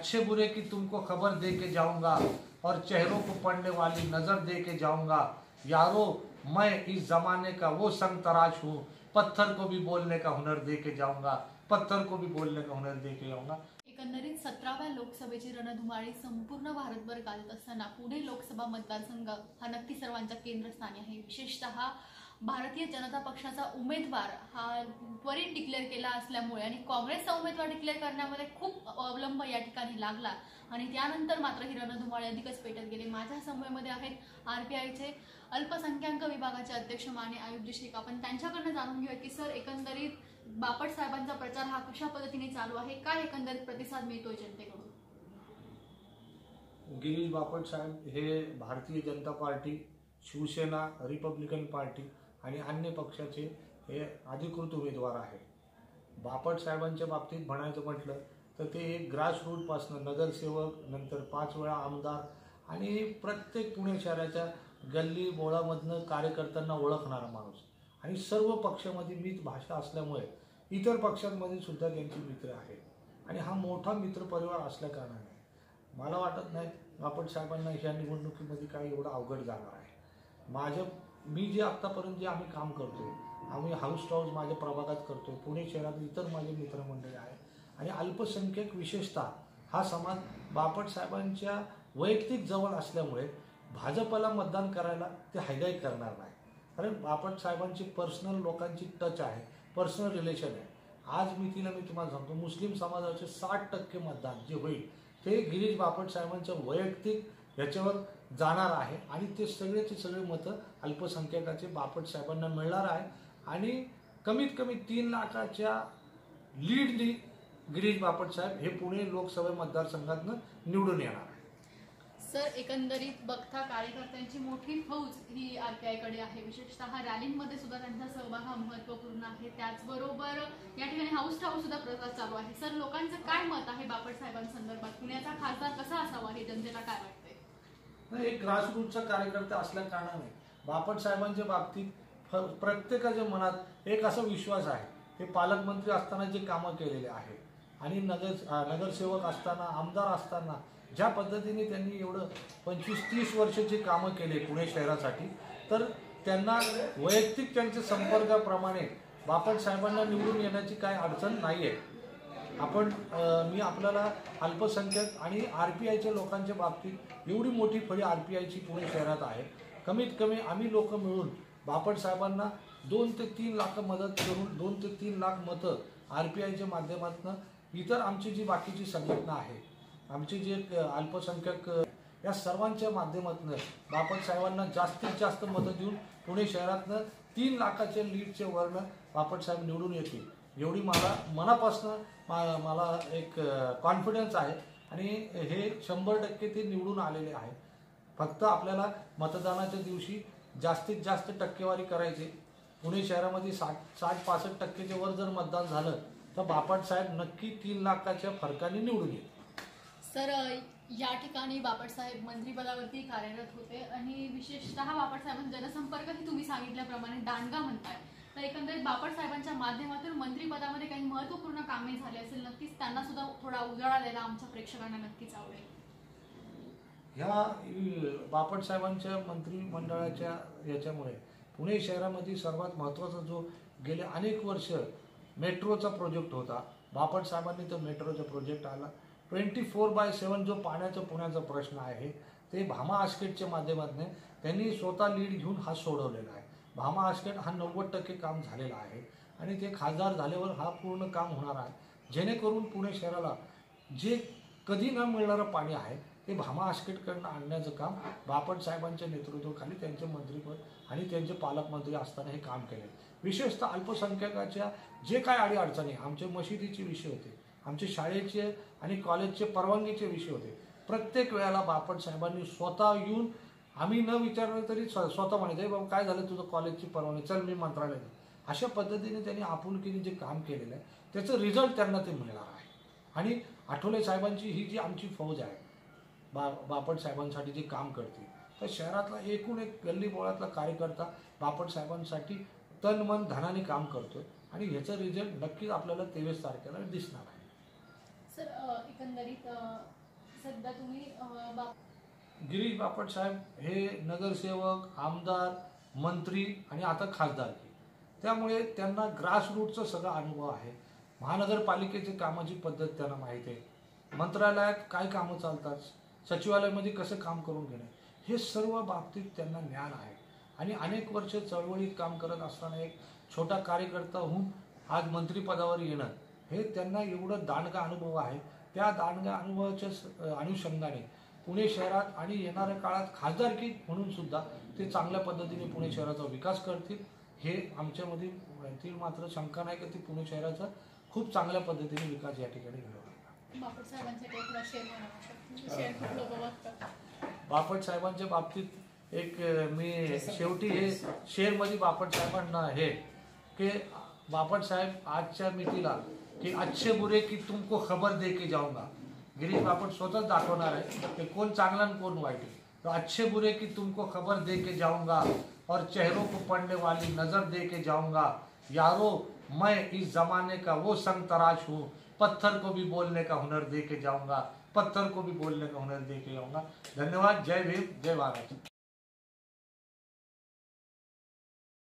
अच्छे बुरे की तुमको खबर दे के जाऊंगा और चेहरों को पढ़ने वाली नजर दे के जाऊंगा। यारो मैं इस जमाने का वो संग तराश हूँ, पत्थर को भी बोलने का हुनर दे के जाऊंगा, पत्थर को भी बोलने का हुनर दे के जाऊंगा। एकंदरीत 17व्या लोकसभेची रणधुमाळी संपूर्ण भारतभर गाजत असताना पुणे लोकसभा मतदारसंघ हा नक्की सर्वांच्या केंद्रस्थानी आहे। विशेषतः भारतीय जनता पक्षाचा उमेदवार हा त्वरित डिक्लेअर केला असल्यामुळे आणि काँग्रेसचा उमेदवार डिक्लेअर करण्यामध्ये खूप अवलंब या ठिकाणी लागला आणि त्यानंतर मात्र ही रणधुमाळी अधिकच पेटत गेली। माझ्या समूहामध्ये आहेत आरपीआयचे अल्पसंख्याक विभागाचे अध्यक्ष माने आयुबजी शेख। आपण त्यांच्याकडून जाणून घेऊया की सर एकंदरीत बापट साहेबांचा प्रचार हा कशा पद्धतीने चालू आहे, काय एकंदरीत प्रतिसाद मिळतोय जनतेकडून? गिरीश बापट साहेब हे Bharatiya Janata party, Shiv Sena, Republican party आणि अन्य पक्षाचे हे अधिकृत उमेदवार आहे। बापट साहेबांच्या बाबतीत म्हणायचं म्हटलं तर ते एक ग्रासरूट पासून नगरसेवक, नंतर 5 वेळा आमदार आणि प्रत्येक पुणे शहराच्या गल्ली बोळामधनं कार्यकर्त्यांना ओळखणारा माणूस आणि सर्व पक्षामध्ये मीच भाषा असल्यामुळे इतर पक्षांमध्ये सुद्धा त्यांचे मित्र आहेत आणि हा मोठा मित्र परिवार असल्या कारणाने मला वाटत नाही बापट साहेबांना या निवडणुकीमध्ये काही एवढं अवघड जाणार आहे। मी जे आत्तापर्यंत जे आम्ही काम करतोय, आम्ही हाऊस टॉवर्स माझ्या प्रभागात करतोय, पुणे शहरात इतर माझे मित्रमंडळी आहे आणि अल्पसंख्याक विशेषतः हा समाज बापट साहेबांच्या वैयक्तिक जवळ असल्यामुळे भाजपला मतदान करायला ते हायगाई करणार नाही, कारण बापट साहेबांची पर्सनल लोकांची टच आहे, पर्सनल रिलेशन आहे। आज मी तुम्हाला सांगतो मुस्लिम समाजाचे 60% मतदान जे होईल ते गिरीश बापट साहेबांच्या वैयक्तिक ह्याच्यावर जाणार आहे आणि ते सगळेचे सगळे मतं अल्पसंख्याकाचे बापट साहेबांना मिळणार आहे आणि कमीत कमी 3 लाखाच्या लीडनी गिरीश बापट साहेब हे पुणे लोकसभा मतदारसंघातून निवडून येणार आहे। सर एकंदरीत बघता कार्यकर्त्यांची मोठी फौज ही आरपीआयकडे आहे, विशेषतः रॅलीमध्ये सुद्धा त्यांचा सहभाग हा महत्त्वपूर्ण आहे। त्याचबरोबर या ठिकाणी हाऊस टॉवर सुद्धा प्रचार चालू आहे। सर लोकांचं काय मत आहे बापट साहेबांसंदर्भात? पुण्याचा खासदार कसा असावा हे जनतेला काय वाटतंय? एक ग्रासरूटचा कार्यकर्ता असल्या कारणाने बापट साहेबांच्या बाबतीत प्रत्येकाच्या मनात एक असा विश्वास आहे, ते पालकमंत्री असताना जे कामं केलेले आहे आणि नगरसेवक असताना, आमदार असताना ज्या पद्धतीने त्यांनी एवढं 25-30 वर्षाची कामं केले पुणे शहरासाठी, तर त्यांना वैयक्तिक त्यांच्या संपर्काप्रमाणे बापट साहेबांना निवडून येण्याची काय अडचण नाही आहे। मी आपल्याला अल्पसंख्याक आणि आरपीआयच्या लोकांच्या बाबतीत एवढी मोठी फळी आरपीआयची पुणे शहरात आहे, कमीत कमी आम्ही लोक मिळून बापट साहेबांना 2 ते 3 लाख मदत करून 2 ते 3 लाख मतं आरपीआयच्या माध्यमातून इतर आमची जी बाकीची संघटना आहे, आमचे जे अल्पसंख्याक या सर्वांच्या माध्यमातून बापट साहेबांना जास्तीत जास्त मतं देऊन पुणे शहरातनं 3 लाखाच्या लीडचे वरनं बापट साहेब निवडून येतील एवढी मला मनापासून मला एक कॉन्फिडन्स आहे आणि हे 100% ते निवडून आलेले आहे। फक्त आपल्याला मतदानाच्या दिवशी जास्तीत जास्त टक्केवारी करायची। पुणे शहरामध्ये 60-65% वर जर मतदान झालं तर बापट साहेब नक्की 3 लाखाच्या फरकाने निवडून येतील। सर या ठिकाणी बापट साहेब मंत्रिपदावरती कार्यरत होते आणि विशेषतः बापट साहेबांचा जनसंपर्क ही तुम्ही सांगितल्याप्रमाणे दांडगा म्हणताय, तर एकंदरीत बापट साहेबांच्या माध्यमातून मंत्रिपदामध्ये काही महत्त्वपूर्ण कामे झाली असेल, नक्कीच त्यांना सुद्धा थोडा उजाळा द्यायला आमच्या प्रेक्षकांना नक्कीच आवडेल। ह्या बापट साहेबांच्या मंत्रिमंडळाच्या याच्यामुळे पुणे शहरामध्ये सर्वात महत्त्वाचा जो गेले अनेक वर्ष मेट्रोचा प्रोजेक्ट होता, बापट साहेबांनी तो मेट्रोचा प्रोजेक्ट आला। 24/7 जो पाण्याचा पुण्याचा प्रश्न आहे ते भामा आस्केटच्या माध्यमातून त्यांनी स्वतः लीड घेऊन हा सोडवलेला आहे। भामा आस्केट हा 90% काम झालेला आहे आणि ते खासदार झाल्यावर हा पूर्ण काम होणार आहे, जेणेकरून पुणे शहराला जे कधी न मिळणारं पाणी आहे ते भामा आस्केटकडनं आणण्याचं काम बापट साहेबांच्या नेतृत्वाखाली त्यांचे मंत्रिपद आणि त्यांचे पालकमंत्री असताना हे काम केले। विशेषतः अल्पसंख्याकाच्या जे काय अडीअडचणी, आमचे मशिदीचे विषय होते, आमचे शाळेचे आणि कॉलेजचे परवानगीचे विषय होते, प्रत्येक वेळेला बापट साहेबांनी स्वतः येऊन आम्ही न विचारलं तरी स्वतः म्हणायचे बाबा काय झालं तुझं कॉलेजची परवानगी, चल मी मंत्रालयात। अशा पद्धतीने त्यांनी आपुलकीने जे काम केलेलं आहे त्याचं रिझल्ट त्यांना ते मिळणार आहे आणि आठवले साहेबांची ही जी आमची फौज आहे बापट साहेबांसाठी जे काम करते, तर शहरातला एकूण एक गल्ली बोळातला कार्यकर्ता बापट साहेबांसाठी तन मन धनाने काम करतोय आणि ह्याचा रिझल्ट नक्कीच आपल्याला 23 तारखेला दिसणार आहे। सर एकंदरीत सध्या तुम्ही गिरीश बापट साहेब हे नगरसेवक, आमदार, मंत्री आणि आता खासदार, त्यामुळे त्यांना ग्रासरूटचा सगळा अनुभव आहे. महानगरपालिकेची कामाची पद्धत त्यांना माहिती आहे. मंत्रालयात काय कामं चालतात, सचिवालयामध्ये कसं काम करून घेणं, हे सर्व बाबतीत त्यांना ज्ञान आहे. आणि अनेक वर्ष चळवळीत काम करत असताना एक छोटा कार्यकर्ता होऊन आज मंत्रिपदावर येणं, हे त्यांना एवढं दांडगा अनुभव आहे. त्या दांडगा अनुभवाच्या अनुषंगाने पुणे शहरात आणि येणाऱ्या काळात खासदारकी म्हणून सुद्धा ते चांगल्या पद्धतीने पुणे शहराचा विकास करतील, हे आमच्यामध्ये मात्र शंका नाही की ती पुणे शहराचा खूप चांगल्या पद्धतीने विकास या ठिकाणी घडवला. बापट साहेबांसाठी एक शेअर खूप लोक बघतात. बापट साहेबांच्या बाबतीत एक मी शेवटी हे शेअरमध्ये बापट साहेबांना हे की बापट साहेब आजच्या मितीला की अच्छे बुरे की तुमको खबर दे के जाऊंगा, गिरीश बापट स्वतःच दाखवणार आहे की कोण चांगला आणि कोण वाईट आहे. तो अच्छे बुरे की तुमको खबर दे के जाऊंगा और चेहरों को पढ़ने वाली नजर दे के जाऊंगा. यारो मैं इस जमाने का वो संग तराश हूँ, पत्थर को भी बोलने का हुनर दे के जाऊंगा, पत्थर को भी बोलने का हुनर दे के जाऊंगा. धन्यवाद. जय भीम, जय महाराष्ट्र.